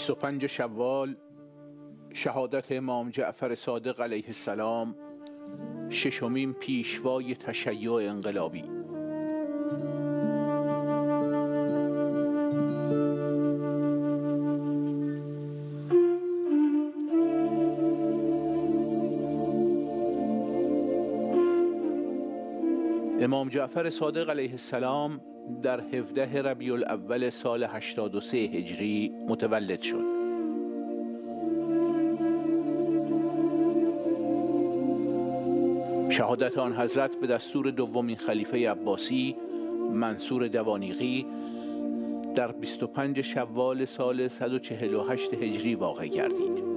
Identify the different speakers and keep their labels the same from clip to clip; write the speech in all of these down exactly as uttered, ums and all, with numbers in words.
Speaker 1: بیست و پنج شوال، شهادت امام جعفر صادق علیه السلام، ششمین پیشوای تشیع انقلابی. امام جعفر صادق علیه السلام در هفدهم ربیع الاول سال هشتاد و سه هجری متولد شد. شهادت آن حضرت به دستور دومین خلیفه عباسی منصور دوانیقی در بیست و پنج شوال سال صد و چهل و هشت هجری واقع گردید.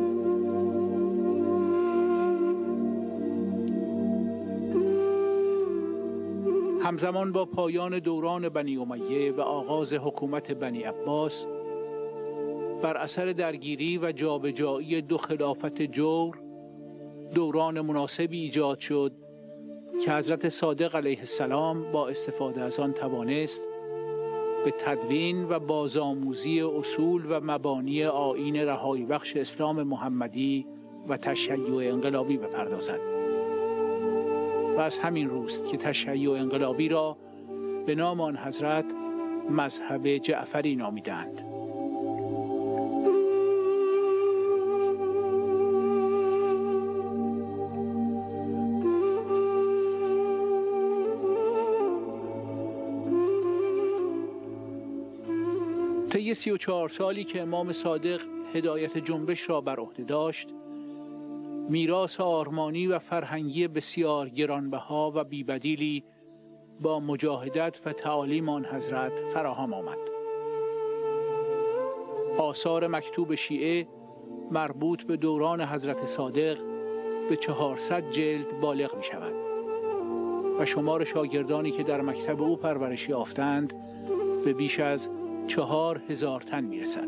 Speaker 1: همزمان با پایان دوران بنی امیه و آغاز حکومت بنی عباس، بر اثر درگیری و جابجایی دو خلافت جور، دوران مناسبی ایجاد شد که حضرت صادق علیه السلام با استفاده از آن توانست به تدوین و بازآموزی اصول و مبانی آیین رهایی بخش اسلام محمدی و تشیع انقلابی بپردازد. و از همین روست که تشیع انقلابی را به نام آن حضرت مذهب جعفری نامیدند. طی سی و چهار سالی که امام صادق هدایت جنبش را بر عهده داشت، میراث آرمانی و فرهنگی بسیار گرانبها و بیبدیلی با مجاهدت و تعالیم آن حضرت فراهم آمد. آثار مکتوب شیعه مربوط به دوران حضرت صادق به چهارصد جلد بالغ می شود و شمار شاگردانی که در مکتب او پرورش یافتند به بیش از چهار هزار تن می رسد.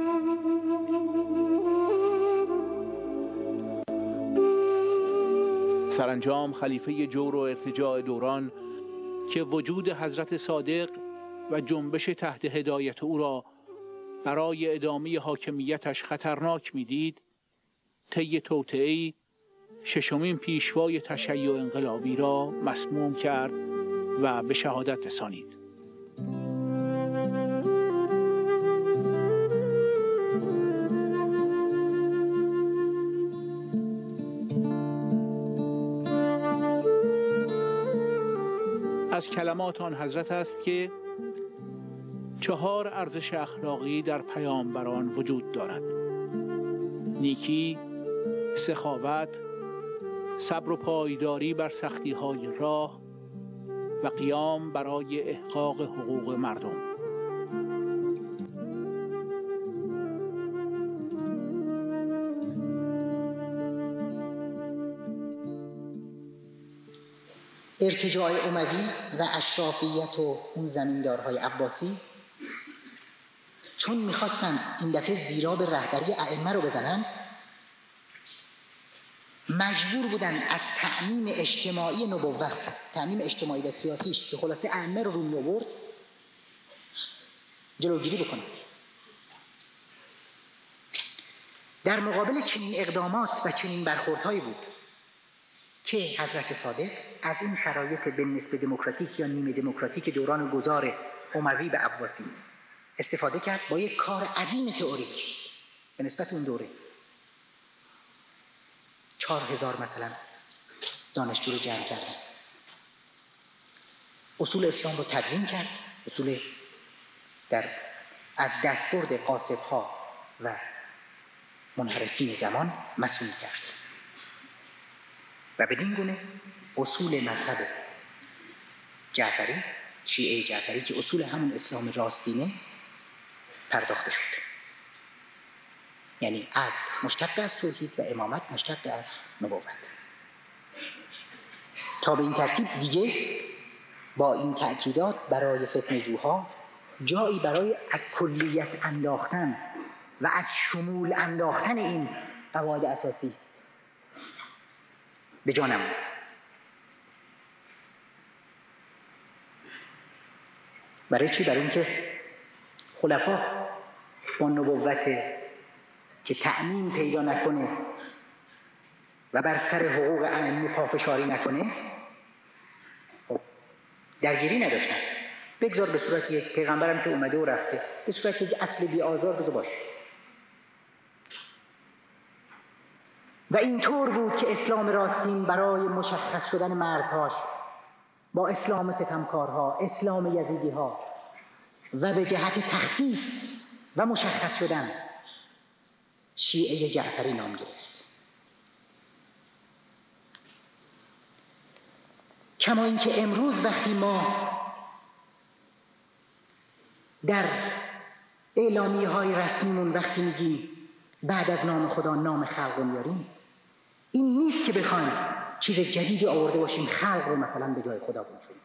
Speaker 1: سرانجام خلیفه جور و ارتجاع دوران که وجود حضرت صادق و جنبش تحت هدایت او را برای ادامه حاکمیتش خطرناک میدید، طی توطئه‌ای ششمین پیشوای تشیع انقلابی را مسموم کرد و به شهادت رسانید. از کلمات آن حضرت است که چهار ارزش اخلاقی در پیامبران وجود دارد: نیکی، سخاوت، صبر و پایداری بر سختی‌های راه و قیام برای احقاق حقوق مردم.
Speaker 2: ارتجاع اموی و اشرافیت و اون زمیندارهای عباسی چون میخواستن این دفعه زیرا به رهبری ائمه رو بزنن، مجبور بودن از تأمیم اجتماعی نبوت، تأمیم اجتماعی و سیاسیش که خلاصه ائمه رو رو می آورد، جلوگیری بکنن. در مقابل چنین اقدامات و چنین برخوردهایی بود که حضرت صادق از این شرایط به نسبت دموکراتیک یا نیمه دموکراتیک دوران گذار اموی به عباسی استفاده کرد با یک کار عظیم تئوریک به نسبت اون دوره. چهار هزار مثلا دانشجو رو جمع کردن، اصول اسلام رو تدوین کرد، اصول در از دستبرد غاصب‌ها و منحرفین زمان مسئول کرد و بدین گونه اصول مذهب جعفری، شیعه جعفری که اصول همون اسلام راستینه پرداخته شد. یعنی عدل مشتق از توحید و امامت مشتق از نبوت. تا به این ترتیب دیگه با این تأکیدات برای فتنه‌جوها جایی برای از کلیت انداختن و از شمول انداختن این قواعد اساسی به جا نموند. برای چی؟ برای اینکه خلفا با نبوت که تأمین پیدا نکنه و بر سر حقوق ائمه پافشاری نکنه، خب درگیری نداشتن. بگذار به صورت یک پیغمبرم که اومده و رفته، به صورت یک اصل بی آزار بذار باشه. و اینطور بود که اسلام راستین برای مشخص شدن مرزهاش با اسلام ستمکارها، اسلام یزیدیها و به جهت تخصیص و مشخص شدن شیعه جعفری نام گرفت. کما اینکه امروز وقتی ما در اعلامیه های رسمیمون وقتی میگیم بعد از نام خدا نام خلق رو میاریم، این نیست که بخوایم چیز جدیدی آورده باشیم خلق رو مثلا به جای خدا بنشونیم.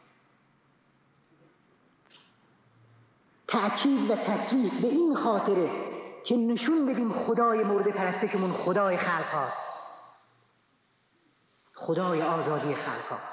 Speaker 2: تأکید و تصریح به این خاطره که نشون بدیم خدای مورد پرستشمون خدای خلق هاست، خدای آزادی خلق ها،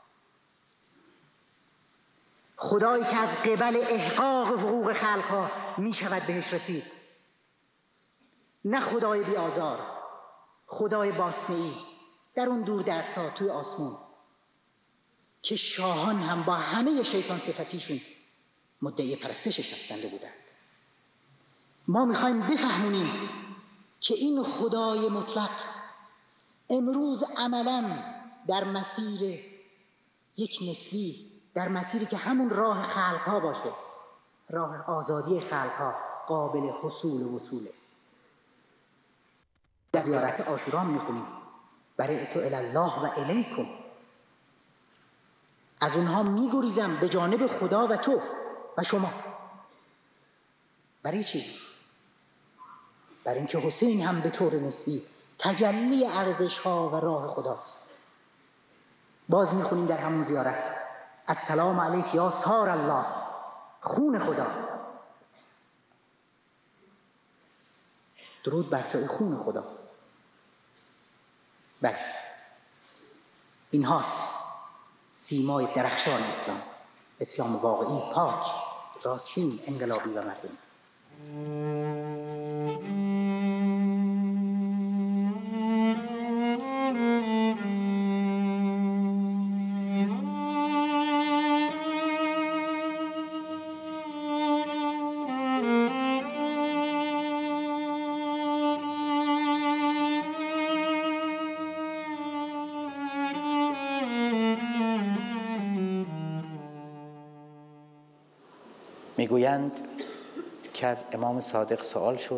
Speaker 2: خدایی که از قبل احقاق حقوق خلق ها می شود بهش رسید، نه خدای بی آزار، خدای باسمعی در اون دور دست ها توی آسمون که شاهان هم با همه شیطان صفتیشون مدعی پرستشش هستنده بودند. ما میخوایم بفهمونیم که این خدای مطلق امروز عملاً در مسیر یک نسبی، در مسیری که همون راه خلقها باشه، راه آزادی خلقها، قابل حصول و وصوله. در زیارت عاشورا میخونیم برای تو الله و الیکم، از اونها میگریزم به جانب خدا و تو و شما. برای چی؟ برای اینکه حسین هم به طور نسبی تجلی ارزش ها و راه خداست. باز میخونیم در همون زیارت السلام علیک یا سار الله، خون خدا، درود بر تو خون خدا. بله، این هاست سیمای درخشان اسلام، اسلام واقعی، پاک، راستین، انقلابی و مردمی.
Speaker 3: میگویند که از امام صادق سوال شد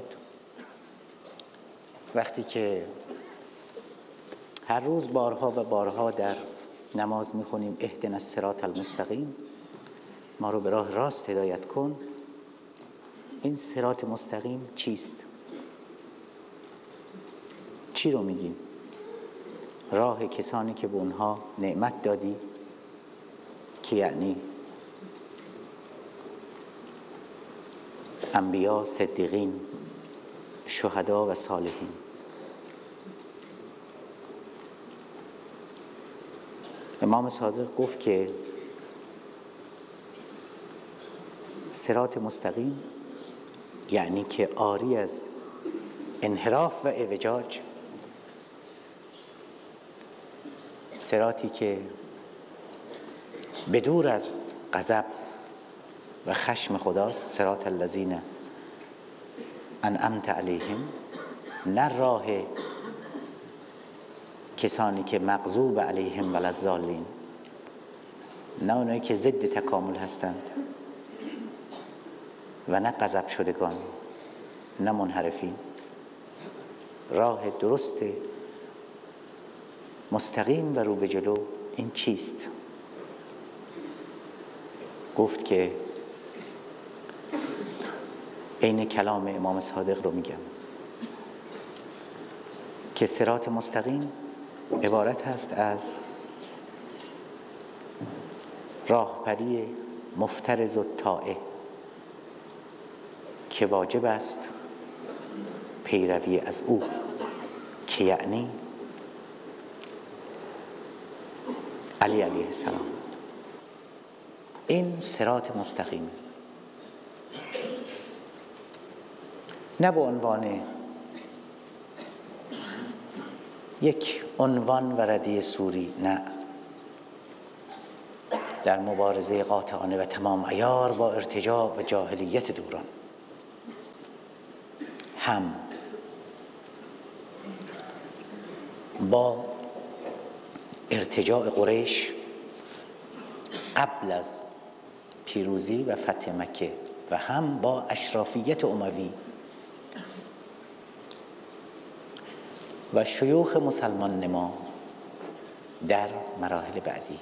Speaker 3: وقتی که هر روز بارها و بارها در نماز میخونیم اهدنا الصراط المستقیم، ما رو به راه راست هدایت کن، این صراط مستقیم چیست؟ چی رو میگیم؟ راه کسانی که به اونها نعمت دادی، که یعنی انبیا، صدیقین، شهدا و صالحین. امام صادق گفت که صراط مستقیم یعنی که عاری از انحراف و اعوجاج، صراطی که بدور از غضب و خشم خداست، صراط الذین انعمت علیهم، نه راه کسانی که مغضوب علیهم ولا الضالین، نه اونایی که ضد تکامل هستند و نه غضب شدگان، نه منحرفین. راه درست مستقیم و رو به جلو این چیست؟ گفت که عین کلام امام صادق رو میگم که صراط مستقیم عبارت هست از راهبری مفترض الطاعه که واجب است پیروی از او، که یعنی علی علیه السلام. این صراط مستقیم. نه به عنوان یک عنوان و ردیه سوری، نه، در مبارزه قاطعانه و تمام عیار با ارتجاع و جاهلیت دوران، هم با ارتجاع قریش قبل از پیروزی و فتح مکه و هم با اشرافیت اموی و شیوخ مسلمان نما در مراحل بعدی.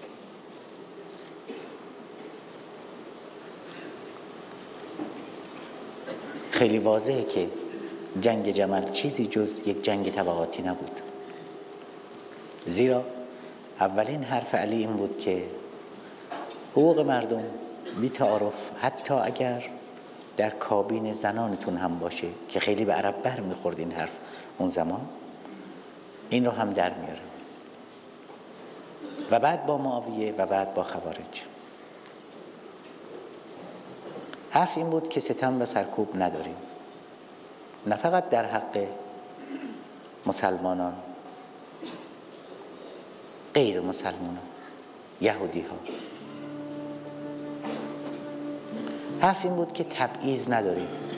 Speaker 3: خیلی واضحه که جنگ جمل چیزی جز یک جنگ طبقاتی نبود، زیرا اولین حرف علی این بود که حقوق مردم بی تعارف، حتی اگر در کابین زنانتون هم باشه، که خیلی به عرب بر میخورد این حرف اون زمان، این رو هم در میاره. و بعد با معاویه و بعد با خوارج حرف این بود که ستم و سرکوب نداریم، نه فقط در حق مسلمانان، غیر مسلمانان، یهودی ها. حرف این بود که تبعیض نداریم،